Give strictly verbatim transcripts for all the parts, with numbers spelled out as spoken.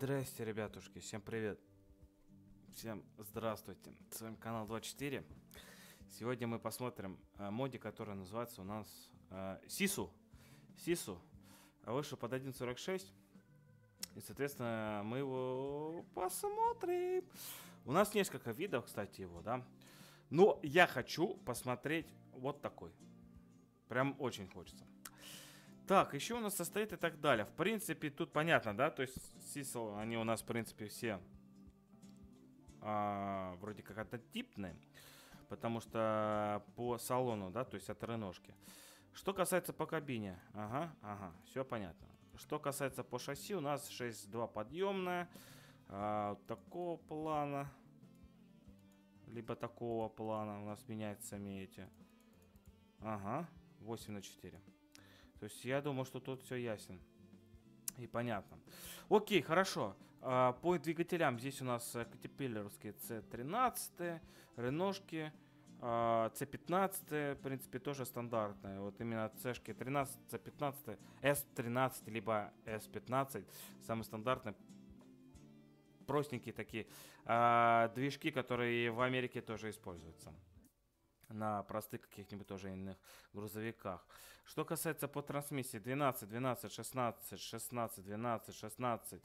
Здрасте, ребятушки, всем привет. Всем здравствуйте. С вами канал два четыре. Сегодня мы посмотрим э, моди, который называется у нас э, Сису. Сису. Вышел под один сорок шесть. И, соответственно, мы его посмотрим. У нас несколько видов, кстати, его, да. Но я хочу посмотреть вот такой. Прям очень хочется. Так, еще у нас состоит и так далее. В принципе, тут понятно, да? То есть, Сису, они у нас, в принципе, все а, вроде как однотипные. Потому что по салону, да, то есть от реношки. Что касается по кабине. Ага, ага, все понятно. Что касается по шасси, у нас шесть два подъемная. А, вот такого плана. Либо такого плана. У нас меняются сами эти. Ага, восемь на четыре. То есть я думаю, что тут все ясно и понятно. Окей, хорошо. А, по двигателям здесь у нас катапиллеровские си тринадцать, реношки, а, си пятнадцать, в принципе, тоже стандартные. Вот именно цешки тринадцать, си пятнадцать, эс тринадцать, либо эс пятнадцать, самые стандартные. Простенькие такие а, движки, которые в Америке тоже используются. На простых каких-нибудь тоже иных грузовиках. Что касается по трансмиссии двенадцать, двенадцать, шестнадцать, шестнадцать, двенадцать, шестнадцать.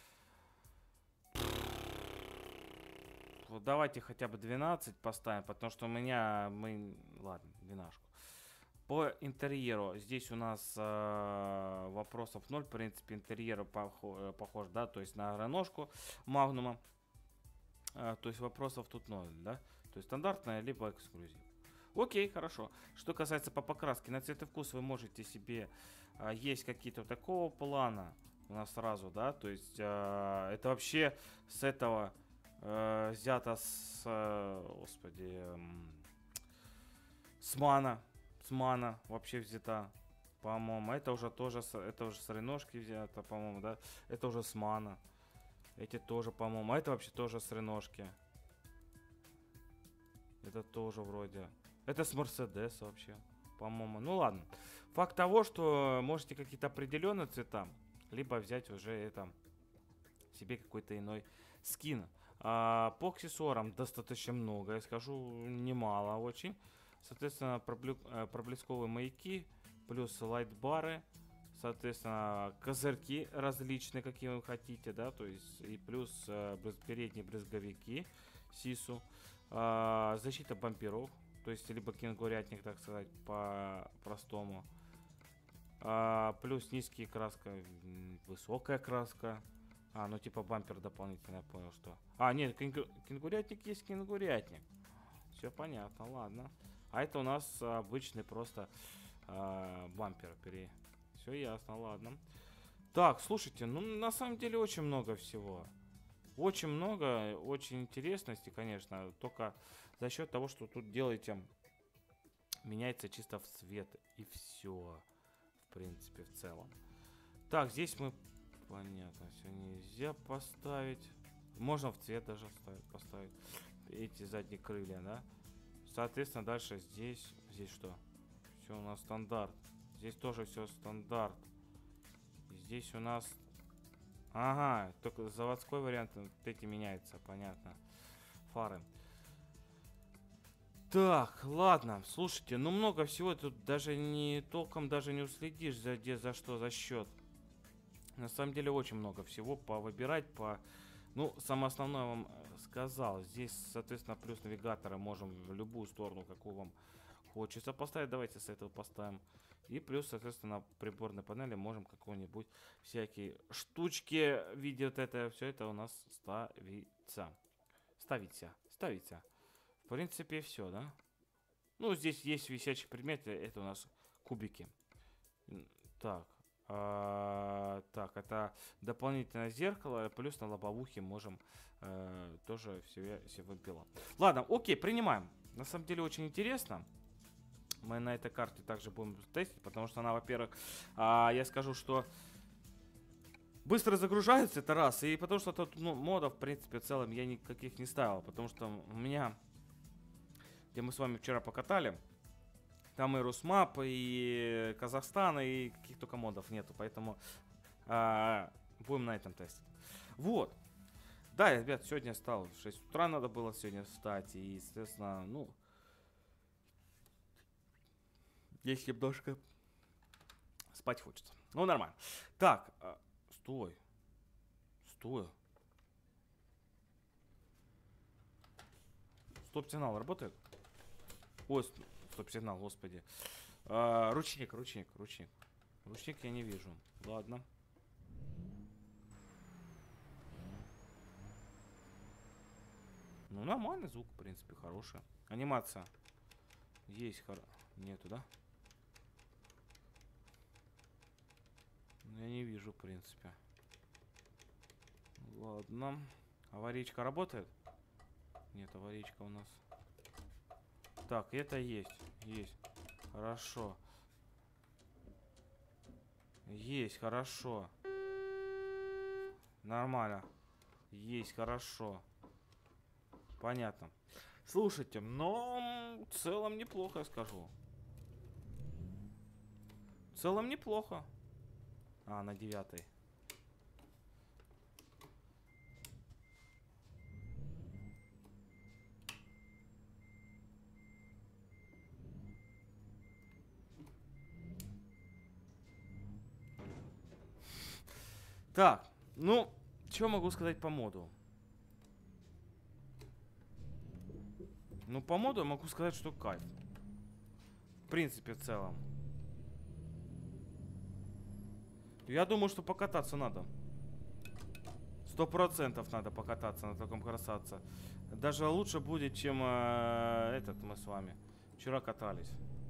Вот давайте хотя бы двенадцать поставим, потому что у меня мы... Ладно, двенадцать. По интерьеру здесь у нас э, вопросов ноль. В принципе, интерьер похож, похож, да, то есть на реношку Магнума. Э, то есть вопросов тут ноль, да. То есть стандартная, либо эксклюзив. Окей, хорошо. Что касается по покраске, на цвет и вкус вы можете себе... А, есть какие-то такого плана у нас сразу, да? То есть а, это вообще с этого а, взято с... А, господи... М, с мана. С мана вообще взята, по-моему. Это уже тоже... Это уже с реношки взято, по-моему, да? Это уже с мана. Эти тоже, по-моему. А это вообще тоже с реношки. Это тоже вроде... Это с Мерседес вообще, по-моему. Ну ладно. Факт того, что можете какие-то определенные цвета, либо взять уже это себе какой-то иной скин. А, по аксессуарам достаточно много, я скажу, немало очень. Соответственно, проблю, проблесковые маяки, плюс лайтбары, соответственно, козырьки различные, какие вы хотите, да, то есть и плюс а, передние брызговики Сису, а, защита бамперов. То есть, либо кенгурятник, так сказать, по-простому. А, плюс низкие краска, высокая краска. А, ну типа бампер дополнительно, я понял, что... А, нет, кенгу... кенгурятник есть кенгурятник. Все понятно, ладно. А это у нас обычный просто а, бампер. Пере... Все ясно, ладно. Так, слушайте, ну на самом деле очень много всего. Очень много, очень интересности, конечно, только за счет того, что тут делаете, меняется чисто в цвет, и все, в принципе, в целом. Так, здесь мы, понятно, все нельзя поставить, можно в цвет даже ставить, поставить эти задние крылья, да. Соответственно, дальше здесь, здесь что? Все у нас стандарт, здесь тоже все стандарт, здесь у нас... Ага, только заводской вариант, вот эти меняются, понятно. Фары. Так, ладно, слушайте, ну много всего, тут даже не толком даже не уследишь, за, где, за что, за счет. На самом деле очень много всего повыбирать, по... Ну, самое основное я вам сказал. Здесь, соответственно, плюс навигатора можем в любую сторону, какую вам хочется поставить. Давайте с этого поставим. И плюс, соответственно, на приборной панели можем какой-нибудь всякие штучки в виде вот это, все это у нас ставится. Ставится, ставится. В принципе, все, да? Ну, здесь есть висячие предметы, это у нас кубики. Так, а, так, это дополнительное зеркало, плюс на лобовухе можем а, тоже себе, себе пило. Ладно, окей, принимаем. На самом деле очень интересно. Мы на этой карте также будем тестить, потому что она, во-первых, а, я скажу, что быстро загружается, это раз, и потому что тут, ну, модов, в принципе, в целом я никаких не ставил, потому что у меня, где мы с вами вчера покатали, там и Русмап, и Казахстан, и каких только модов нету, поэтому а, будем на этом тестить. Вот. Да, ребят, сегодня встал в шесть утра, надо было сегодня встать. И, естественно, ну... Есть немножко... Спать хочется. Ну, нормально. Так, а, стой. Стой. Стоп-сигнал работает? Ой, стоп-сигнал, господи. А, ручник, ручник, ручник. Ручник я не вижу. Ладно. Ну, нормальный звук, в принципе, хороший. Анимация. Есть, хор... Нету, да? Я не вижу, в принципе. Ладно. Аварийка работает? Нет, аварийка у нас. Так, это есть. Есть. Хорошо. Есть, хорошо. Нормально. Есть, хорошо. Понятно. Слушайте, но в целом неплохо, я скажу. В целом неплохо. А, на девятой. Так, ну, что могу сказать по моду? Ну, по моду я могу сказать, что кайф. В принципе, в целом. Я думаю, что покататься надо. Сто процентов надо покататься на таком красавце. Даже лучше будет, чем э, этот мы с вами вчера катались.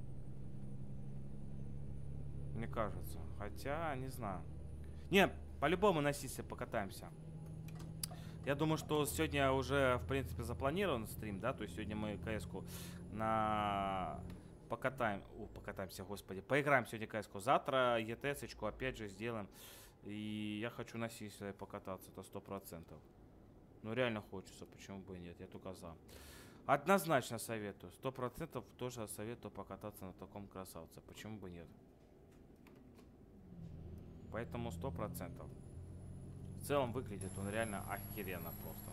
Мне кажется. Хотя, не знаю. Не, по-любому на Сисе покатаемся. Я думаю, что сегодня уже, в принципе, запланирован стрим, да? То есть сегодня мы КС-ку на... Покатаем... О, покатаемся, господи. Поиграем сегодня КС-ку. Завтра ЕТС-очку опять же сделаем. И я хочу на Сисе покататься, это сто процентов. Ну, реально хочется, почему бы и нет, я только за. Однозначно советую. Сто процентов тоже советую покататься на таком красавце. Почему бы нет? Поэтому сто процентов. В целом выглядит он реально охеренно просто.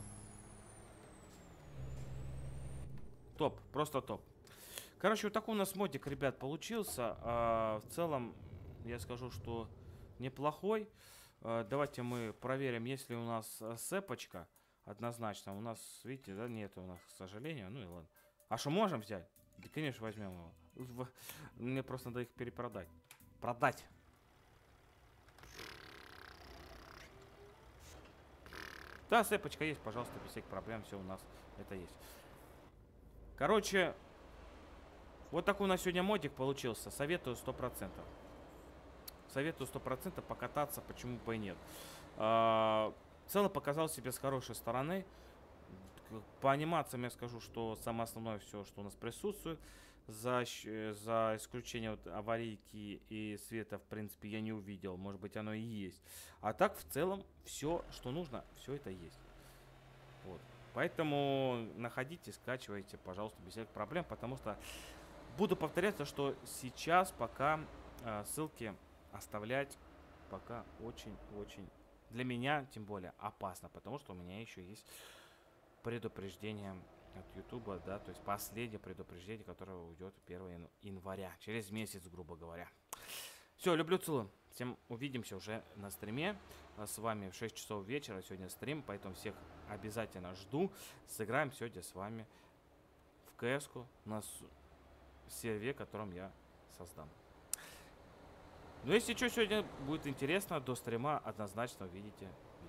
Топ, просто топ. Короче, вот такой у нас модик, ребят, получился. А, в целом, я скажу, что неплохой. А, давайте мы проверим, есть ли у нас сэпочка. Однозначно. У нас, видите, да, нет у нас, к сожалению. Ну и ладно. А что, можем взять? Да, конечно, возьмем его. Мне просто надо их перепродать. Продать. Да, сэпочка есть, пожалуйста, без всяких проблем, все у нас это есть. Короче, вот такой у нас сегодня модик получился. Советую сто процентов. Советую сто процентов покататься, почему бы и нет. А, в целом показал себя с хорошей стороны. По анимациям я скажу, что самое основное все, что у нас присутствует. За, за исключением вот аварийки и света, в принципе, я не увидел. Может быть, оно и есть. А так, в целом, все, что нужно, все это есть. Вот. Поэтому находите, скачивайте, пожалуйста, без всяких проблем. Потому что буду повторяться, что сейчас пока э, ссылки оставлять пока очень-очень, для меня, тем более, опасно. Потому что у меня еще есть предупреждение от Ютуба, да, то есть последнее предупреждение, которое уйдет первого января, через месяц, грубо говоря. Все, люблю, целую. Всем увидимся уже на стриме. С вами в шесть часов вечера сегодня стрим, поэтому всех обязательно жду. Сыграем сегодня с вами в КС-ку на сервере, которым я создам. Но если что, сегодня будет интересно, до стрима однозначно увидите